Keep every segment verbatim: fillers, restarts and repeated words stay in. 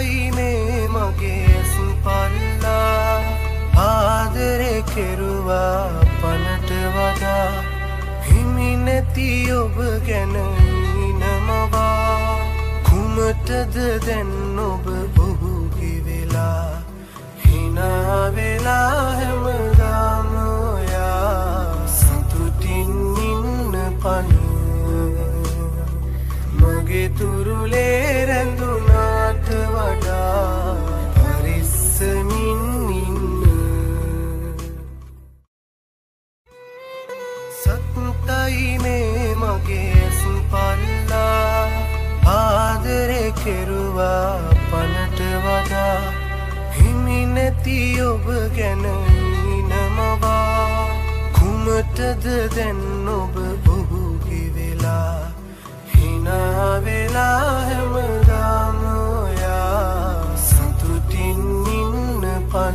සතුටයි මේ මගේ ඇස් පල්ලා ආදරේ කෙරුවා පනට වඩා හිමි නැති ඔබ ගැන ඉනමවා කුමටද දැන් ඔබ ඔහුගේ වෙලා හිනා වෙලා හැමදාම ඔයා සතුටින් ඉන්න පන මගේ තුරුලේ රැඳුනාට වඩා පරිස්සමින් ඉන්න සතුටයි මේ මගේ ඇස් පල්ලා ආදරේ කෙරුවා පනට වඩා හිමි නැති ඔබ ගැන ඉනමවා කුමටද දැන් ඔබ ඔහුගේ වෙලා හිනා වෙලා හැමදාම ඔයා සතුටින් ඉන්න පන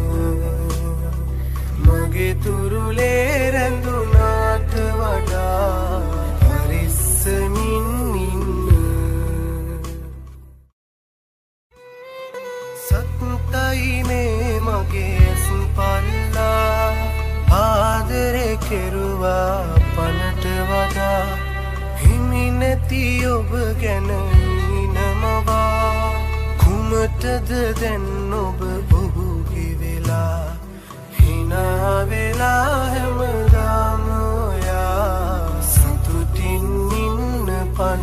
මගේ තුරුලේ රැඳුනාට වඩා පරිස්සමින් ඉන්න සතුටයි මේ මගේ ඇස් පල්ලා ආදරේ කෙරුවා පනට වඩා හිමි නැති ඔබ ගැන ඉනමවා කුමටද දැන් ඔබ ඔහුගේ වෙලා හිනා වෙලා හැමදාම ඔයා සතුටින් ඉන්න පන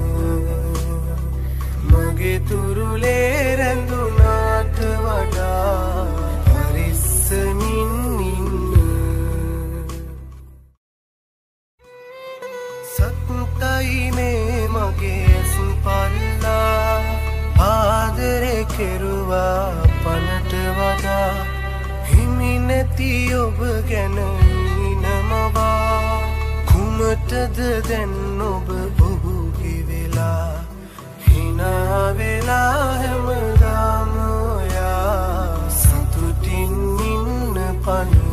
මගේ තුරුලේ රැඳුනාට වඩා පරිස්සමින් ඉන්න සතුටයි මේ මගේ ඇස් පල්ලා ආදරේ කෙරුවා පනට වඩා හිමි නැති ඔබ ගැන ඉනමවා කුමටද දැන් ඔබ ඔහුගේ වෙලා හිනා වෙලා හැමදාම ඔයා සතුටින් ඉන්න පන